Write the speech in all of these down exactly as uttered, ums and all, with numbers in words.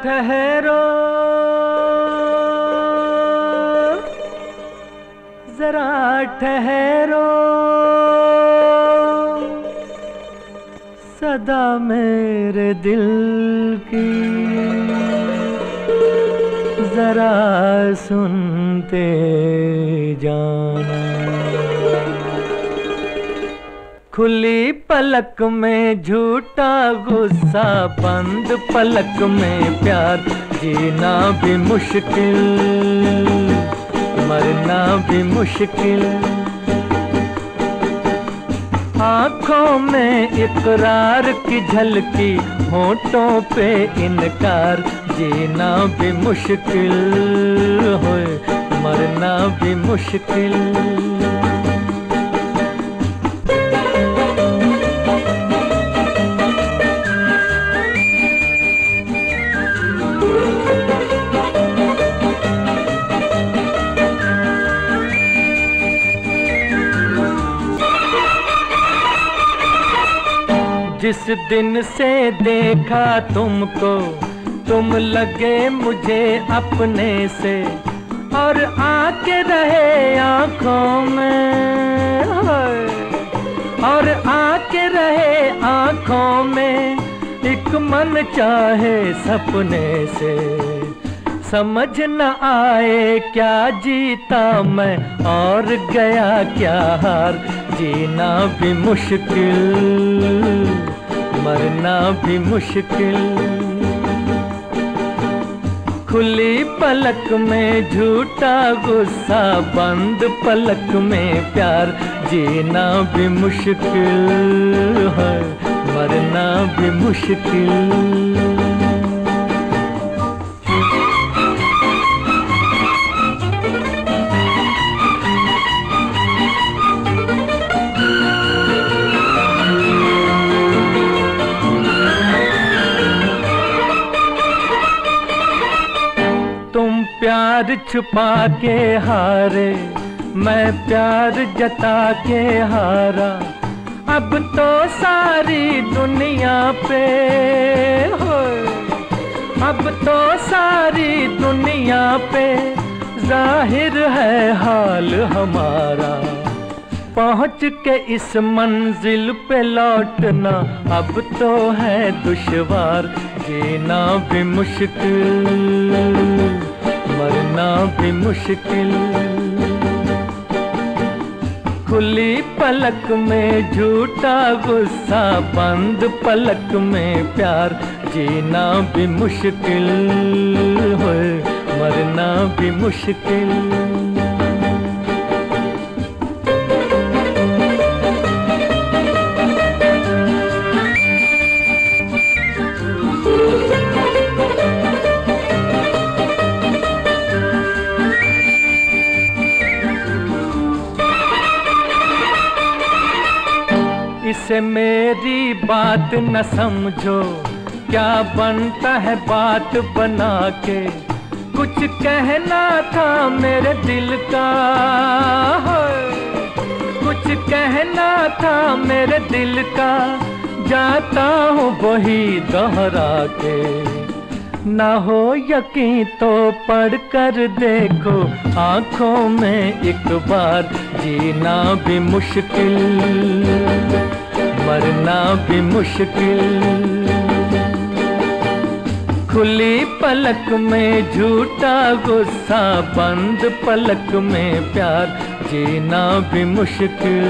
ठहरो जरा ठहरो, सदा मेरे दिल की जरा सुनते जाना। खुली पलक में झूठा गुस्सा, बंद पलक में प्यार, जीना भी मुश्किल मरना भी मुश्किल। आँखों में इकरार की झलकी, होठों पे इनकार, जीना भी मुश्किल होए मरना भी मुश्किल। जिस दिन से देखा तुमको, तुम लगे मुझे अपने से, और आके रहे आँखों में, और आके रहे आँखों में, एक मन चाहे सपने से। समझ न आए क्या जीता मैं और गया क्या हार, जीना भी मुश्किल मरना भी मुश्किल। खुली पलक में झूठा गुस्सा, बंद पलक में प्यार, जीना भी मुश्किल है मरना भी मुश्किल। प्यार छुपा के हारे, मैं प्यार जता के हारा, अब तो सारी दुनिया पे हो, अब तो सारी दुनिया पे जाहिर है हाल हमारा। पहुँच के इस मंजिल पे लौटना अब तो है दुश्वार, जीना भी मुश्किल मरना भी मुश्किल। खुली पलक में झूठा गुस्सा, बंद पलक में प्यार, जीना भी मुश्किल है मरना भी मुश्किल। इसे मेरी बात न समझो, क्या बनता है बात बना के। कुछ कहना था मेरे दिल का, कुछ कहना था मेरे दिल का, जाता हूँ वही दोहरा के। ना हो यकीन तो पढ़ कर देखो आँखों में एक बार, जीना भी मुश्किल मरना भी मुश्किल। खुली पलक में झूठा गुस्सा, बंद पलक में प्यार, जीना भी मुश्किल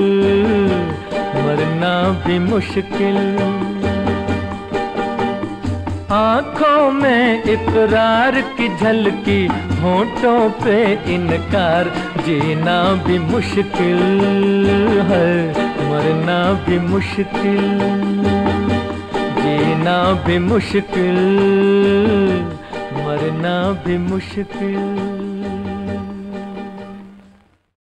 मरना भी मुश्किल। आँखों में इकरार की झलकी, होठों पे इनकार, जीना भी मुश्किल है मरना भी मुश्किल। जीना भी मुश्किल मरना भी मुश्किल।